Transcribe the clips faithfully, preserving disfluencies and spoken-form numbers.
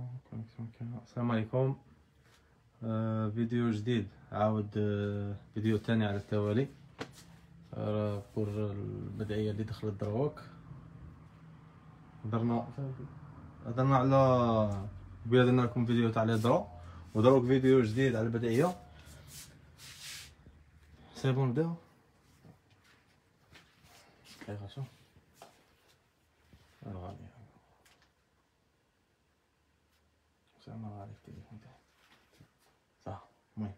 السلام عليكم. آه فيديو جديد، عاود آه فيديو تاني على التوالي. آه بور البدعية اللي دخلت دروك. هضرنا هضرنا على قبيله، درنا لكم فيديو تاع لي درو، ودروك فيديو جديد على البدعية. سي بون نبداو. هاي غاشو الغالي زعما غالي التليفون تاعي صح. المهم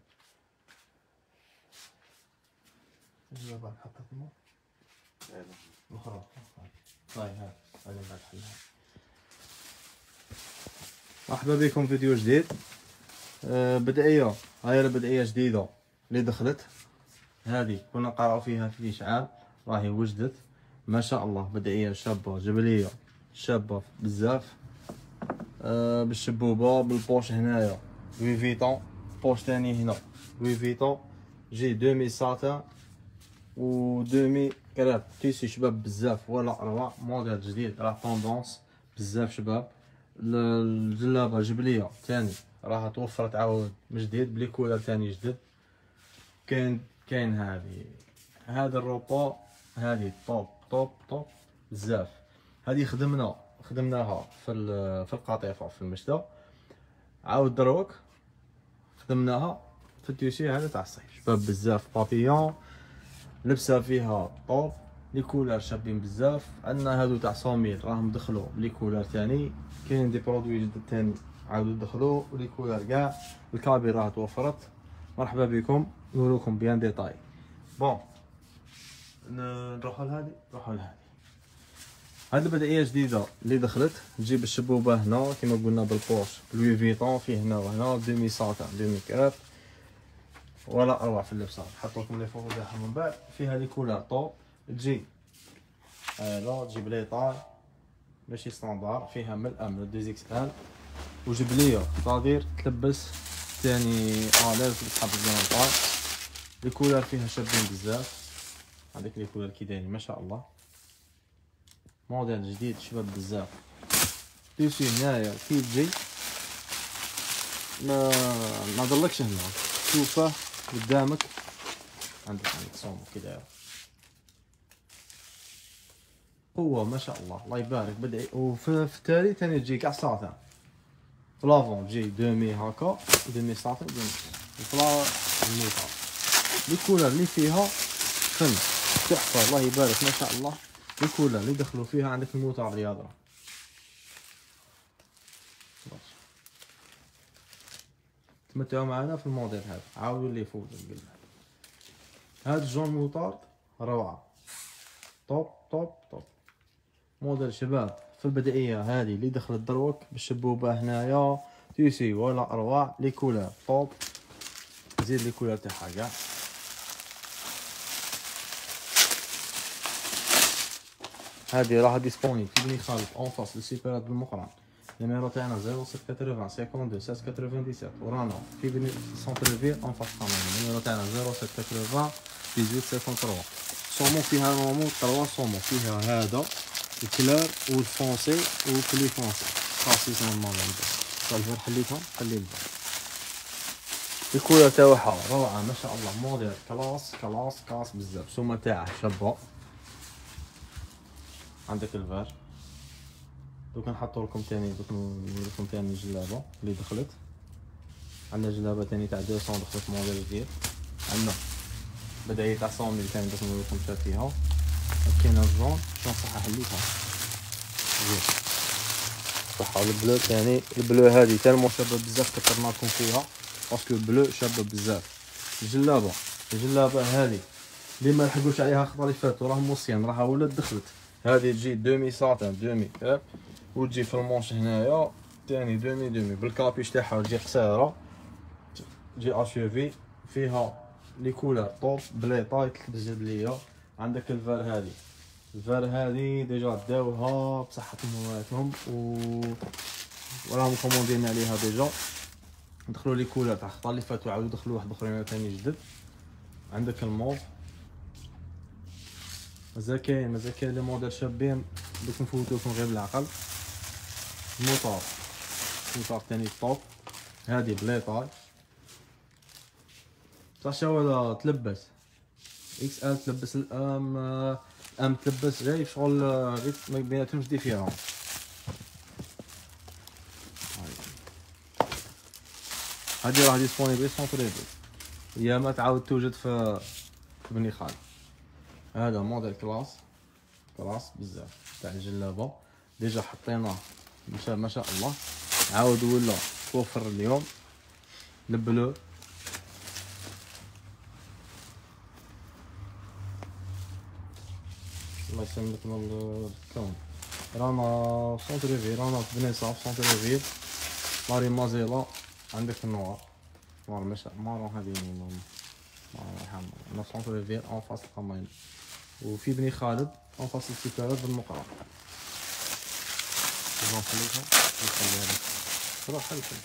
نجيب بعد نحط الماء الاخرى. طيب ها هذه بعد حلها. مرحبا بكم فيديو جديد. أه بدعية، هاي البدعية جديدة اللي دخلت. هذه كنا نقراو فيها في الاشعال، راهي وجدت ما شاء الله. بدعية شابة جبلية، شابة بزاف. أه بالشبوبة بالبوش هنايا لوي فيتون، بوش تاني هنا لوي فيتون، جي دومي ساتان و دومي كراب. تيسي شباب بزاف ولا اروع، موديل جديد راه طوندونس بزاف شباب. الجلابه جبليه تاني راها توفرت عاود من جديد بلي كولر تاني جديد. كاين كاين هذه هذا الروبو، هذه طوب طوب طوب بزاف. هذه خدمنا خدمناها في في القطيفه في المشتى، عاود دروك خدمناها في التيشي هذا تاع الصيف. شباب بزاف بابيون، لبسه فيها طوب، لي كولار شابين بزاف. عندنا هادو تاع صوميل راهم دخلوا لي كولار تاني، كاين دي برودوي جدد تاني عاودوا دخلوا لي كولار كاع. الكابي راه توفرت. مرحبا بكم، نوريكم بيان ديتاي. بون نروحوا لهادي نروحوا لهادي. هاد البدعيه جديده اللي دخلت، تجيب الشبوبه هنا كيما قلنا بالبوش لوي فيتون، فيه هنا وهنا دومي ساتان دومي كراب ولا اروع في اللبسه. نحط لكم لي فوطو تاعها من بعد. فيها لي كولار طوب، تجي هذا تجي بلي طاي ماشي ستاندار، فيها من الام لو دوز اكس ال وجبليه صادير تلبس ثاني الاف تسحب الزمان طاي. لي كولار فيها شابين بزاف. هذيك لي كولار كي دايرين ما شاء الله، موديل جديد شباب بزاف. تيسي هنايا كي تجي ما ما ضلكش هنا، شوفه قدامك. عندك عندك صومو كي داير قوة ما شاء الله الله يبارك. بدعي وفي التالي تاني تجي كاع ساتان. في لافون تجي دومي هاكا دومي ساتان دومي وفلا الموطار. لي كولر اللي فيها فن تحفة الله يبارك ما شاء الله. لي كولر اللي دخلوا فيها عندك الموطار رياضة. تمتعوا معنا في الموديل هذا. عاودوا اللي يفوت قلنا هاد الجون موطار روعة طوب طوب طوب. موديل شباب في البدائية هذه اللي دخلت دروك بالشبوبة هنايا تيسي ولا اروع. لي كولر طوب، زيد لي كولر تاعها كاع. هذه راها ديسبونيبل في بني خالد اون فاس للسيبرات بالمقران. النيميرو تاعنا صفر ستة ثمانين خمسة اثنين سبعة تسعة سبعة ورانا في بني سونتر فيل اون فاس كامل. النيميرو تاعنا صفر ستة ثمانين ثمانية ثمانية سبعة ثلاثة. صومو فيها نورمال ثلاثة صومو، فيها هذا الكلار والفونسي وكلي فونسي خاصي نورمال. الفر حليتها خلي الفر. الكولر تاعها روعه ما شاء الله، موديل كلاس كلاس كاس بزاف. السومه تاعها شابه. عندك الفار. دوك نحطو لكم تاني دوك نوريكم لكم تاني الجلابه اللي دخلت. عندنا جلابه تاني تاع مئتين دخلت موديل جديد. عندنا بداية تاع صومي تاني دوك نوريكم شا فيها. كاينه الجون شلون صح حليتها زين صح. البلو تاني البلو هادي تالمو شابه بزاف كثرنا لكم فيها باسكو البلو شابه بزاف. الجلابه الجلابه هادي اللي ما لحقوش عليها الخطره اللي فاتوا راهم موصيان راها ولات دخلت. هذه تجي دومي ساتان دومي كاب وتجي في المونش هنايا تاني دومي دومي بالكابيش تاعها تجي قصيره تجي اشوفي. فيها لي كولر طوب بلي طاي تلبس جبليه. عندك الفار هذه الفار هذه ديجا داوها بصحتهم ومواتهم و وراهم كوموندين عليها ديجا. دخلوا لي كولر تاع الخطا اللي فاتوا عاودوا دخلوا واحد اخرين ثاني جدد. عندك الموف مازال كاين مازال كاين لي موديل شابين دوك نفوتو لكم غير بالعقل. الموطور سويتر تاني طوب، هادي بليطاي صح ولا تلبس اكس ال تلبس الام ام تلبس جاي شغل غير ما بيناتهمش ديفيرون. هادي راه ديسبونيبل سونطريبل، هي ما تعاود توجد في بني خالد. هذا موديل كلاس كلاس بزاف تاع الجلابه ديجا حطيناه مشى ما شاء الله، عاود ولا توفر اليوم البلو الله يسلمك من الكون. رانا سونطريفي، رانا في بني صاف سونطريفي ماري مازيلا. عندك النوار نوار مشى مارون هادي مارون سونطريفي اون فاس القماين، وفي بني خالد اون فاس السكرات بالمقرى. نخليها نخليها لك روح حلفل.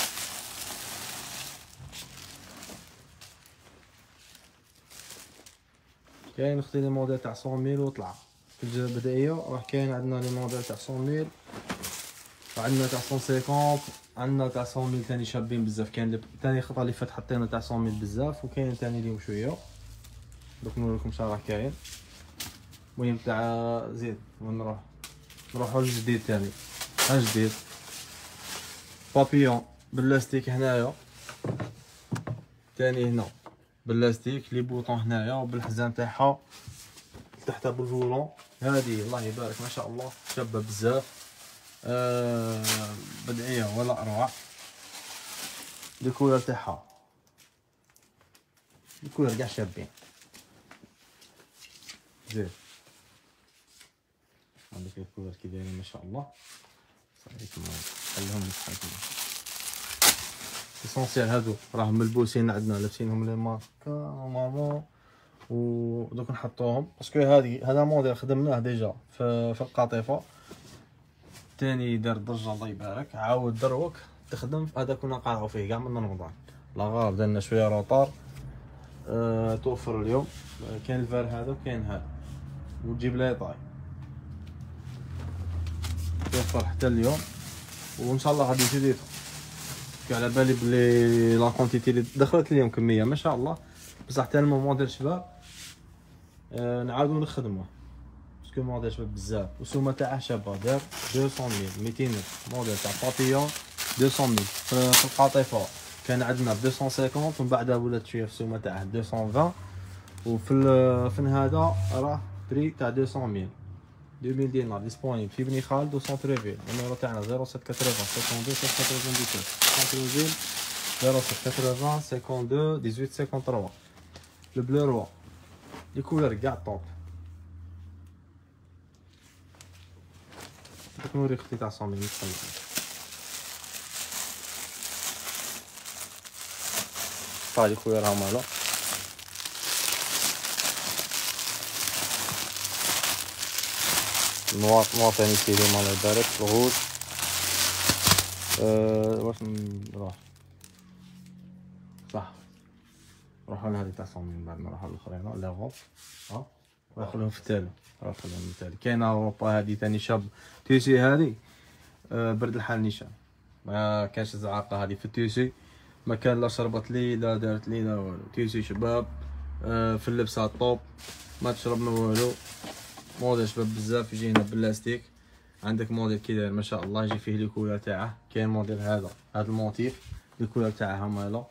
كاين اختي لي موديل تاع مية وطلع في الجهه البدائيه، راه كاين عندنا لي موديل تاع مية وعندنا تاع مية وخمسين، عندنا تاع مية ثاني شابين بزاف. كاين ثاني خطره اللي فات حطينا تاع مية بزاف، وكاين ثاني اليوم شويه دوك نوريكم شحال راه كاين. المهم تاع زيد ونروح نروحو للجديد ثاني. ها جديد بابيون بلاستيك هنايا ثاني، هنا بلاستيك لي بوطون هنايا وبالحزام تاعها تحت بالفولون. هذه الله يبارك ما شاء الله شابه بزاف، آه بدعيه ولا اروع. الكولر تاعها الكولر كاع شابين زين. عندك الكولر كي دايرين ما شاء الله صافيكم خليهم يتحركوا. اسونسيال هادو راهم ملبوسين عندنا لابسينهم لي ماركه نورمالمون، ودوك نحطوهم باسكو هادي هذا موديل خدمناه ديجا في في القاطفه تاني دار ضجه الله يبارك. عاود دروك تخدم في هذا كنا قارعوا فيه كاع من رمضان لاغار درنا شويه روطار. أه توفر اليوم كاين الفار هذا وكاين هذا وتجيب ليطاي توفر حتى اليوم، وان شاء الله غادي يزيد على بالي بلي لا كونتيتي اللي دخلت اليوم كميه ما شاء الله، بصح حتى الموديل شباب أه نعاودو نخدموه باسكو موديل شباب بزاف. والسومه تاعه شابه دار مئتين ميل مئتين موديل تاع بابيون مئتين ميل. في القاطفه كان عندنا مئتين وخمسين ومن بعدها ولات شويه في السومه تاعه مئتين وعشرين، وفي في هذا راه بري تاع مئتين ميل ألفين دينار ديسبونيبل في بني خالد وسونطريفيل. النيميرو تاعنا صفر سبعة ثمانين اثنين اثنين ستة سبعة ثمانية سبعة صفر سبعة ثمانين اثنين اثنين ثمانية ثلاثة. لو بلو روا لي كولر كاع طوب. دوك نوري اختي تاع مية نتخلص. هادي خويا راهم هالا نوار نوار ثاني كيلو الله يبارك. الغوز أه واش نروح صح نروحو لهادي تاع مية من بعد نروحو للاخرين لا غوب ها ونخليهم في التالي. راه خليهم في التالي. كاينه اوروبا هادي ثاني شاب تيسي هادي أه برد الحال نيشان ما كانش زعاقه هادي في التيسي ما كان لا شربت لي لا دارت لي لا والو. تيسي شباب أه في اللبسه طوب ما تشرب من والو. موديل شباب بزاف يجينا بلاستيك. عندك موديل كي داير ما شاء الله يجي فيه لي كولر تاعه. كاين موديل هذا هذا الموتيف لي كولر تاعها مالا.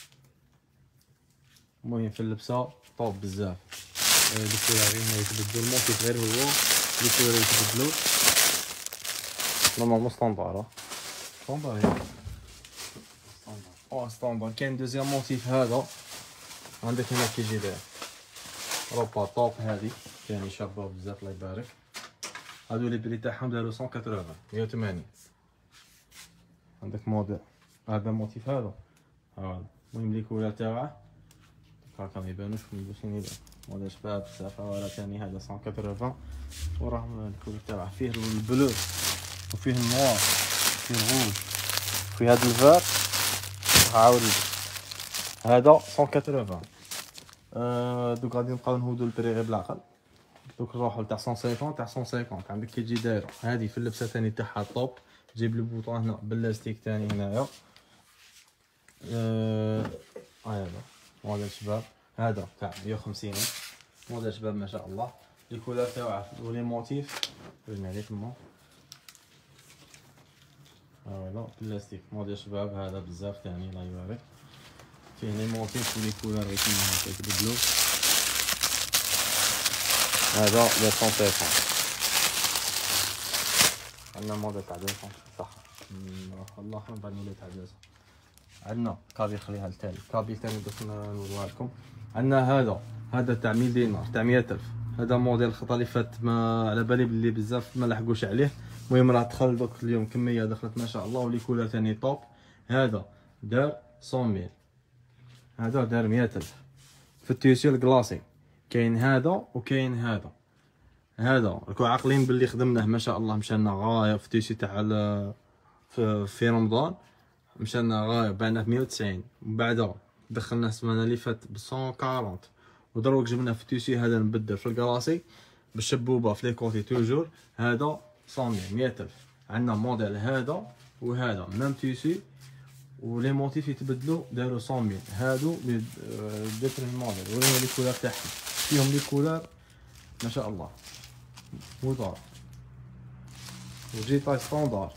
المهم في اللبسه طوب بزاف. لي كولر غير يتبدلو الموتيف غير هو لي كولر يتبدلو نورمالمون ستاندار ستاندار هي ستاندار او ستاندار. كاين دوزيام موتيف هذا عندك هنا كيجي داير روبا طوب هادي ثاني شابه بزاف الله يبارك. هادو لي بري تاعهم دارو مية وثمانين مية وثمانين. عندك موديل هذا الموتيف هذا هذا المهم لي كولر تاعه هاكا ما يبانوش ملبوسين يبان. موديل شباب بزاف ولا ثاني هذا مية وثمانين وراه الكولر تاعه فيه البلو وفيه النوار وفيه الغوج وفيه هذا الفار عاود هذا مية وثمانين. أه دوك غادي نبقاو نهودو البري غير بالعقل. دوك نروحو تاع مية وخمسين تاع مية وخمسين عندك كي تجي دايره هادي في اللبسه ثاني تاعها طوب تجيب لي بوطون هنا باللاستيك تاني هنايا. اه هذا موديل شباب، هذا تاع مية وخمسين موديل شباب ما شاء الله. لي كولور تاعو ولي موتيف وريني عليه تما. ها فوالا بلاستيك موديل شباب هذا بزاف تاني الله يبارك. فيه لي موتيف ولي كولور غير كيما هكا يتبدلو. هذا مية وخمسين. عندنا موديل تاع مية وخمسين صح. والله خلينا نبان موديل تاع مية. عندنا كابيل خليها لتالي، كابيل تاني دوك نوريها لكم. عندنا هذا هذا تاع مية دينار تاع مية ألف. هذا موديل الخطا اللي فات ما على بالي بلي بزاف ما لحقوش عليه. المهم راه دخل دوك اليوم كميه دخلت ما شاء الله. ولي كولر تاني طوب. هذا دار مية ميل، هذا دار مية ألف في التيسير الكلاصي. كاين هذا وكاين هذا. هذا راكو عاقلين باللي خدمناه ما شاء الله، مشانا غايه في التيسير تاع في, في رمضان، مشانا غايه بعنا ب مية وتسعين. ومن بعد دخلنا السمانه اللي فات ب مية وأربعين. ودروك جبنا في التيسي هذا نبدل في الكراسي بالشبوبه في لي كوتي توجور. هذا مية مية ألف. عندنا موديل هذا وهذا ميم تيسي ولي موتيف يتبدلوا داروا مية ميل. هادو ديفرين موديل ورينا لي كولور تاعهم، فيهم لي كولور ما شاء الله ودار وجي تاي ستاندار.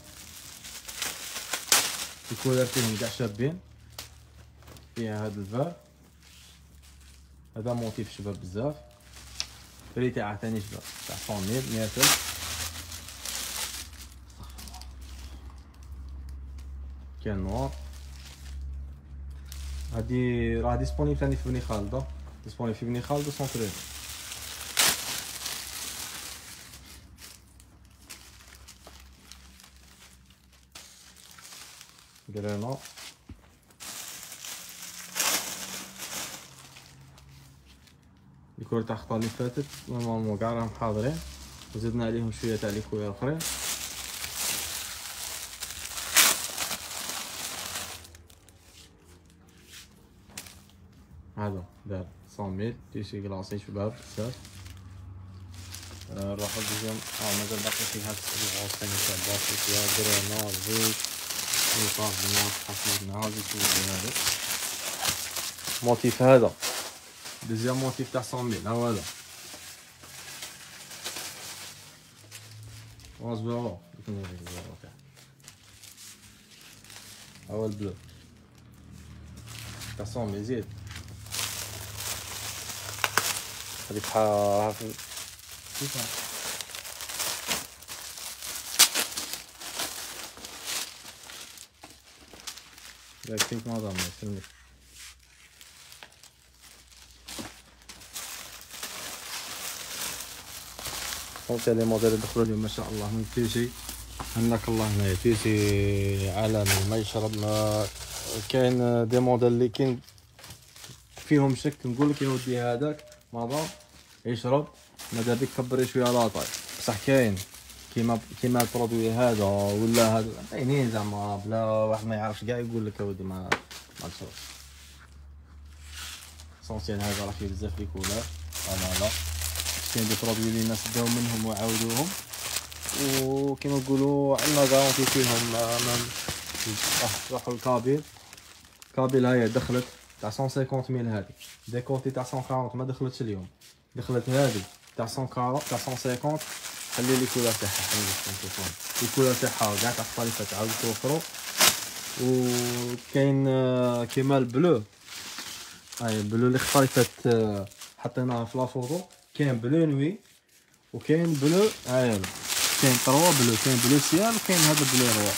لي كولور فيهم كاع شابين. فيها هاد الفار، هذا موتيف شباب بزاف. فري تاعه ثاني شباب تاع مية ميل مية ألف. كاين نوار. هادي راه ديسبونيبل ثاني في بني خالد، ديسبونيبل في بني خالد وسونتري. قرينا الكولور تاع الخطا اللي فاتت نورمالمون كاع راهم حاضرين، وزدنا عليهم شويه تاع لي كولور اخرين. هذا دار مية ميل تيشي كلاصي شباب بزاف. نروحو دوزيام اه مازال باقي فيها الغوص ثاني تاع باقي فيها كرينا زيت نيطاج بنات حطينا هادي كلها. هذا موتيف هذا دوزيام موتيف تاع مية ميل. ها هذا واز بلو تاع هو البلو تاع مية ميل. زيد هادي بحال كيفاش داك فيك ما ضامن يسلمك. هاو لي موديل دخلوا اليوم ما شاء الله من تيجي. هناك الله هنايا تيجي عالمي ما يشرب. ما كاين دي موديل اللي كاين فيهم شك نقول لك يا ودي هذاك ماذا يشرب ماذا بك كبري شويه لاطاي. بصح كاين كيما كيما البرودوي هذا ولا هذا باينين زعما بلا واحد ما يعرفش كاع يقول لك اودي ما ما تشربش. سونسيال هذا راه فيه بزاف لي كولور. انا لا كاين دي برودوي اللي الناس داو منهم وعاودوهم وكيما نقولوا عندنا غارونتي فيهم. روحوا الكابيل كابيل هاهي دخلت تاع مية وخمسين ميل. هذه ديكوتي تاع مية وأربعين ما دخلتش اليوم، دخلت هذه تاع مية وأربعين تاع مية وخمسين. خلي لي كولور تاعها خلي لكم لي كولور تاعها كاع تاع الطريفه عاود توفروا. وكاين كيما البلو هاي البلو اللي خطيفات حطيناها في لافوطو. كاين بلو نوي وكاين بلو هاي كاين تروا بلو، كاين بلو سيال وكاين هذا بلو روا.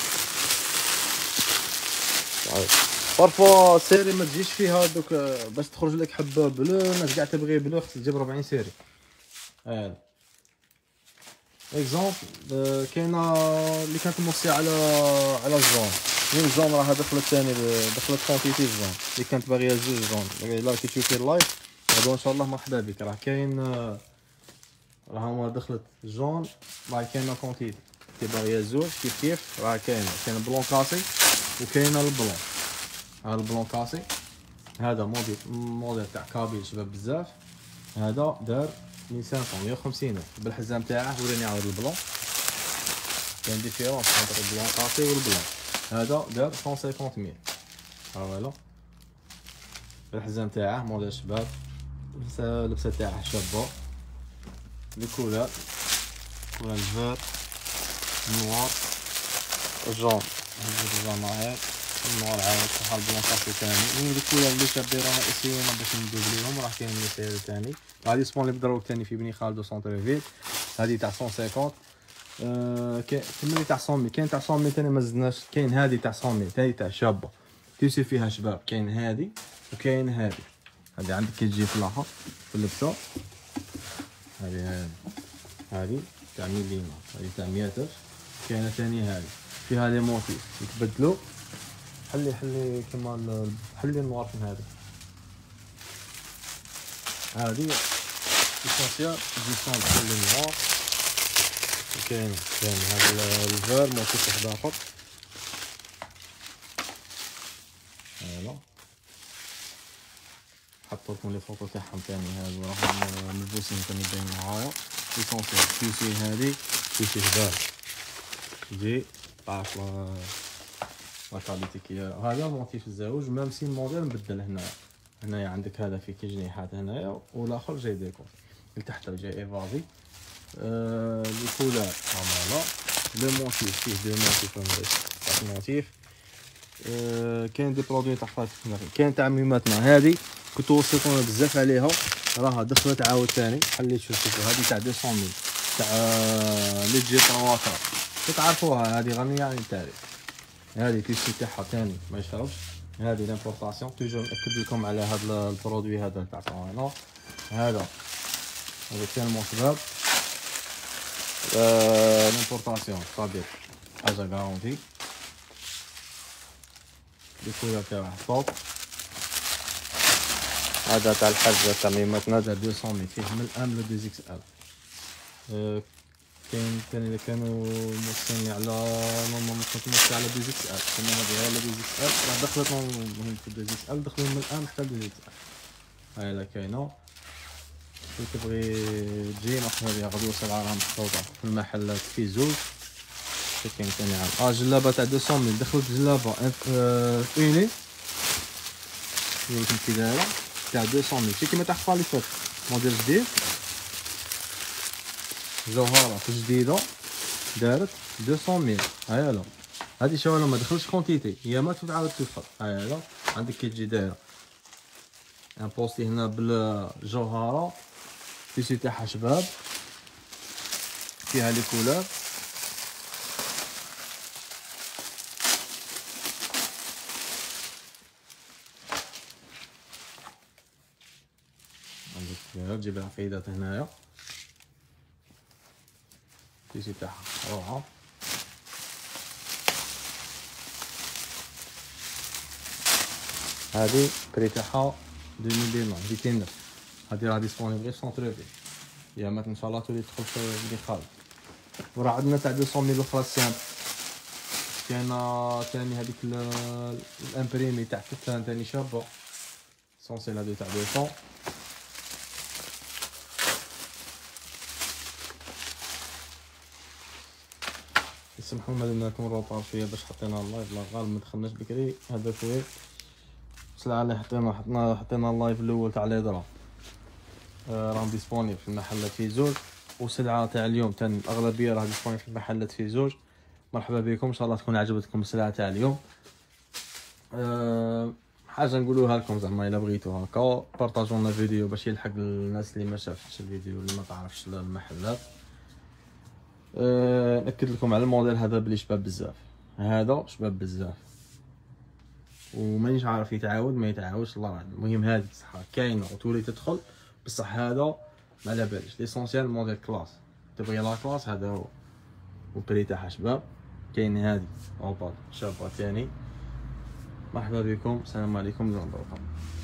بارفو سيري ما تجيش فيها دوك باش تخرج لك حبه بلو. الناس كاع تبغي بلو خصك تجيب ربعين سيري. هذا اكزومبل كاينه اللي كانت موصيه على على الجون. مين الجون راها دخلت ثاني دخلت كونتيتي الجون اللي كانت باغيه زوج جون. الا كي تشوفي اللايف هذا ان شاء الله مرحبا بك. راه كاين راها دخلت الجون راه كاينه كونتيتي كي باغيه زوج كيف كيف راه كاينه. كاين بلون كاسي وكاينه البلون. هذا البلون كاسي هذا موديل موديل تاع كابيل شباب بزاف. هذا دار مية وخمسين مية وخمسين بالحزام تاعه. وريني عاود البلون كاين ديفيرونس انتر البلون قاسي والبلون. هذا دار مية وخمسين ميل. ها فوالا الحزام تاعه موديل شباب، اللبسه تاعه شابه، لي كولور كولور الفير النوار الجون، الجون معاك النوار عاود بحال البلون قاسي ثاني. المهم لي كولور اللي شابين رانا اسيونا باش ندوبليهم، راه كاين لي سير ثاني. هادي سبون اللي بدروك ثاني في بني خالد سونتر فيل، هادي تاع مية وخمسين. أه كاين كملي تاع مية، كاين تاع مية ثاني ما زدناش، كاين هادي تاع مية ثاني تاع شابه تيسي فيها شباب، كاين هادي وكاين هادي. هادي عندك كتجي في الاخر في اللبسه، هادي هادي هادي تاع مليمة، هادي تاع مياتر. كاينه ثاني هادي فيها لي موتيف يتبدلوا. حلي حلي كيما حلي النوار فين هادي، هادي اسونسيال جيسون حلي النوار. كاين كاين هذا الفير موتيف واحد اخر، فوالا حطوا لكم لي فوطو تاعهم ثاني. هادو راهم ملبوسين ثاني باين معايا. اسونسيال كيسي هادي كيسي هبال تجي تعرف لا لا كاليتي كي هذا الموتيف الزاوج. ميم سي الموديل مبدل هنايا، هنايا عندك هذا فيه كي جنيحات هنايا والاخر جاي ديكور، لتحت جاي ايفازي. أه لي كولور فوالا لو موتيف فيه دو موتيف تاع الموتيف. أه كاين دي برودوي تاع خاطر كاين تاع ميماتنا. هذه كنت وصيتونا بزاف عليها، راها دخلت عاود ثاني. حليت شوفوا هذه تاع مئتين ميل تاع لي جي طرواتر تعرفوها، هذه غنية عن التعريف. هذه تيشي تاعها ثاني ما يشربش، هذه لامبورطاسيون. توجور ناكد لكم على هذا البرودوي هذا تاع طرواتر. هذا هذا تالمون شباب لامبورطاسيون صديق حاجه غارونتي. لي كولور تاعها طوب. هذا تاع الحاجه تاع ميماتنا تاع مئتين ميل، فيه من ام لو دي اكس ال. أه كاين ثاني اللي كانوا موصيني على نورمالمون كنت موصي على دي اكس ال، كنا هذه على دي اكس ال راه دخلت من في دي اكس ال، دخلوا من الام حتى دي اكس ال. هاي لا كاينه كي تبغي تجي ناخذ هذه غدوه سلعه راها محطوطه في المحلات في زوج. كاين ثاني عام اه جلابه تاع مئتين ميل، دخلت جلابه اوني ولكن كي دايره تاع مئتين ميل شي كيما تاع خالي فات موديل جديد جوهره في جديده دارت مئتين ميل. هاي لا هادي شو ما دخلش كونتيتي، هي ما تعاود تدخل. هاي لا عندك كي تجي دايره ان بوستي هنا بالجوهره، تيشي تاعها شباب فيها لي كولور. عندك تجيب العقيدات هنايا، تيشي تاعها روعه. هذه بري تاعها مئتين وتسعة. هذه راه ديسپونيبل في سونتر فيل، يا مات ان شاء الله تولي تدخل في بني خالد. وراه عندنا تاع مئتين ميل الاخرى سامبل. كاينه ثاني هذيك الامبريمي تاع فتان ثاني شابه سونسيل. هادو تاع مئتين. يسمحوا لنا درنا لكم روبار شويه باش حطينا اللايف، لا غالب ما دخلناش بكري. هذا خويا السلعه اللي حطينا حطينا حطينا اللايف الاول تاع ليدرا راهم ديسپونيبل في المحلات في زوج، وسلعه تاع اليوم تاع الاغلبيه راه ديسپونيبل في المحلات في زوج. مرحبا بكم، ان شاء الله تكون عجبتكم السلعه تاع اليوم. أه حاجه نقولوها لكم زعما الا بغيتو هكا بارطاجوا لنا فيديو باش يلحق الناس اللي ما شافتش الفيديو اللي ما تعرفش المحلات. أه ناكد لكم على الموديل هذا بلي شباب بزاف، هذا شباب بزاف ومانيش عارف يتعاود ما يتعاودش الله اعلم. المهم هذه بصح كاينه وتولي تدخل بصح هذا ما على باليش. ليسونسيال موديل كلاس، تبغي لا كلاس هذا هو. وبري تاعها شباب. كاين هذه اوبا شابه ثاني. مرحبا بكم، السلام عليكم.